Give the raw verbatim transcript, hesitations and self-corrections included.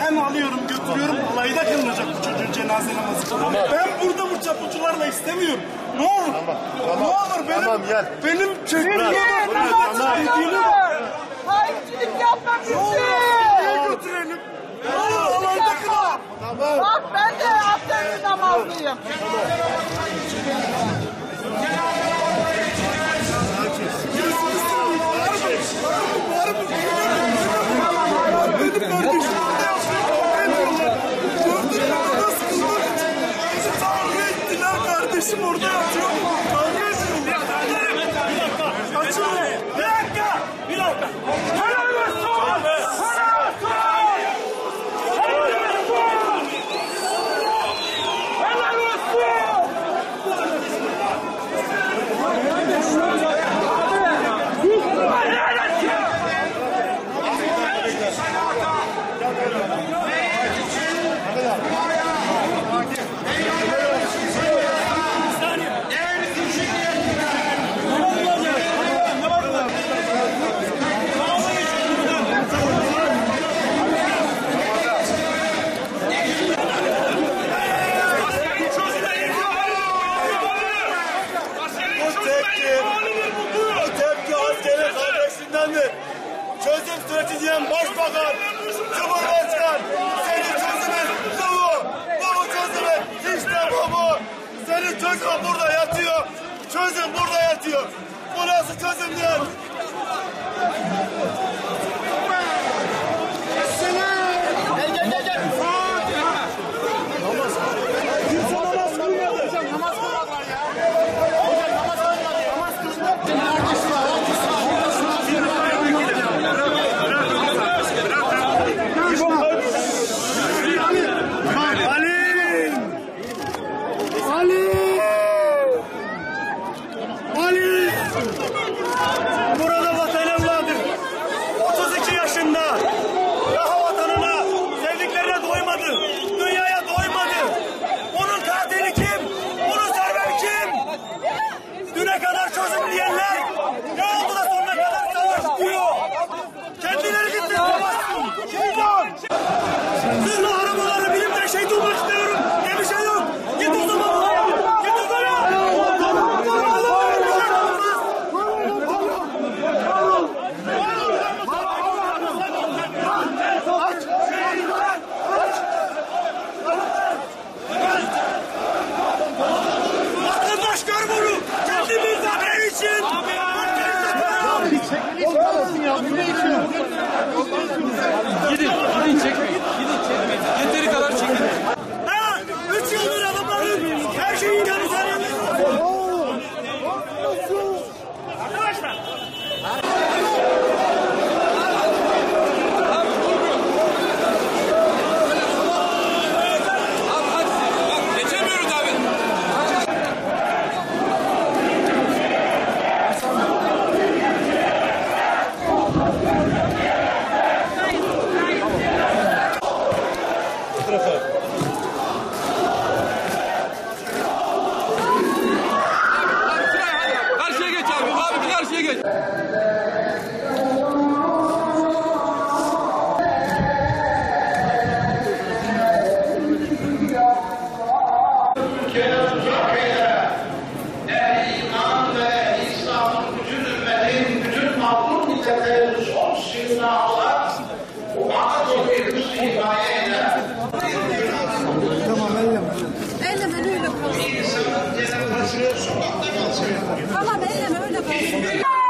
Ben alıyorum, götürüyorum. Alayda kılınacak bu çocuğun cenaze namazı. Tamam. Ben burada bu çapucularla istemiyorum. Ne olur. Tamam. Tamam. Ne olur benim, tamam, gel. Benim çektiğim Hainçilik yapma bizi. Niye götürelim? Ne olur alayda kılalım. Tamam. Bak ben de abdestli namazlıyım. Kardeşim orada yatıyor. Kavga ediyorum. Bir dakika. Açın. Bir dakika. Bir dakika. Helal olsun. Helal olsun. Helal olsun. Çözüm süreci diyen başbakan, cumhurbaşkan, senin çözümün bu, bu mu çözümün? İşte bu bu. Senin çözümün burada yatıyor, çözüm burada yatıyor. Bu nasıl çözüm değil? Gel gel gel gel. Namaz. Kimse namaz kılmadı. Hocam namaz kılmadılar ya. Hocam namaz kılmadı. Namaz kılmadı. Burada vatan evladı otuz iki yaşında daha vatanına, sevdiklerine doymadı, dünyaya doymadı. Onun katili kim? Onun seven kim? Düne kadar çözüm diyenler ne oldu da sonuna kadar savaş diyor. Kendileri gitti savaşsın. Zırhlı arabaları bilimde şey tutmak istiyorum. Ne bir şey yok. Git o zaman. Git o zaman. Vatandaş gör bunu. Kendimiz haber için. Gidin, gidin çekmeyin. Gidin çekmeyin. Yeteri kadar çekin. Ha, üç yıldır adamların her şeyi yanı arkadaşlar. Geçemiyoruz abi. Karşıya geç abi. Abi bir karşıya geç. İman ve İslam'ın bütün ümmetin, bütün mazlum milletlerin son sınırına alan bu bana doğru bir himayeyle Elleme öyle kalsın. Tamam elleme öyle kalsın.